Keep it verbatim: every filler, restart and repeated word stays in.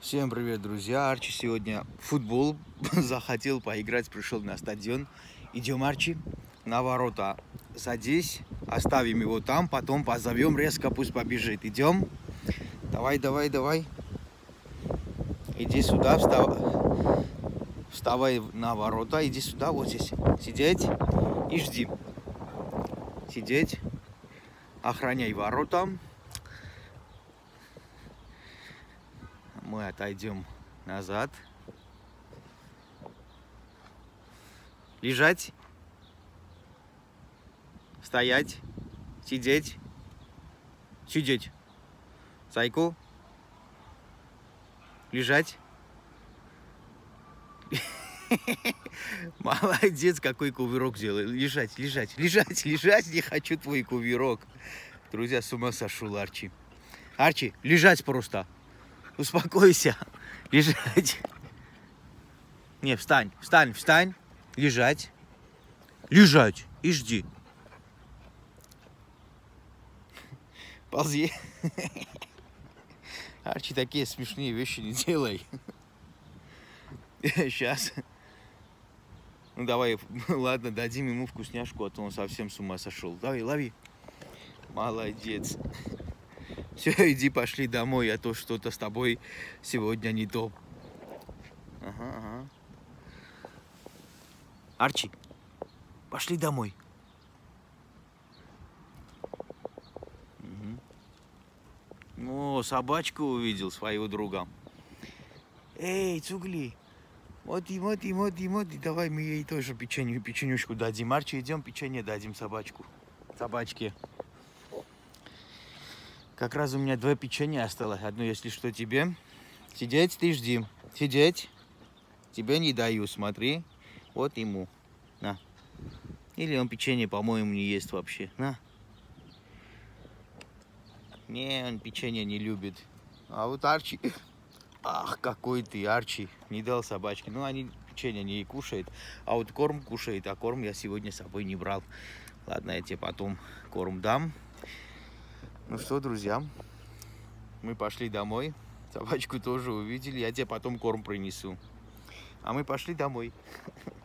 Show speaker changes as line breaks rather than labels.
Всем привет, друзья! Арчи сегодня в футбол захотел поиграть, пришел на стадион. Идем, Арчи, на ворота. Садись, оставим его там, потом позовем резко, пусть побежит. Идем. Давай, давай, давай. Иди сюда, встав... вставай на ворота, иди сюда, вот здесь. Сидеть и жди. Сидеть, охраняй ворота. Мы отойдем назад. Лежать. Стоять. Сидеть. Сидеть. Зайку. Лежать. Молодец, какой кувырок сделал. Лежать, лежать, лежать, лежать. Не хочу твой кувырок. Друзья, с ума сошел Арчи. Арчи, лежать просто. Успокойся. Лежать. Не, встань, встань, встань. Лежать. Лежать. И жди. Ползи. Арчи, такие смешные вещи не делай. Сейчас. Ну давай, ладно, дадим ему вкусняшку, а то он совсем с ума сошел. Давай, лови. Молодец. Все, иди, пошли домой, а то что-то с тобой сегодня не то. Ага, ага. Арчи, пошли домой. Угу. О, собачку увидел своего друга. Эй, Цугли, моти, моти, моти, моти, давай мы ей тоже печенью, печенюшку дадим. Арчи, идем, печенье дадим собачку. Собачке. Как раз у меня два печенья осталось. Одно, если что, тебе. Сидеть, ты жди. Сидеть. Тебе не даю, смотри. Вот ему. На. Или он печенье, по-моему, не ест вообще. На. Не, он печенье не любит. А вот Арчи... Ах, какой ты, Арчи. Не дал собачке. Ну, они печенье не кушают. А вот корм кушает. А корм я сегодня с собой не брал. Ладно, я тебе потом корм дам. Ну что, друзья, мы пошли домой. Собачку тоже увидели. Я тебе потом корм принесу. А мы пошли домой.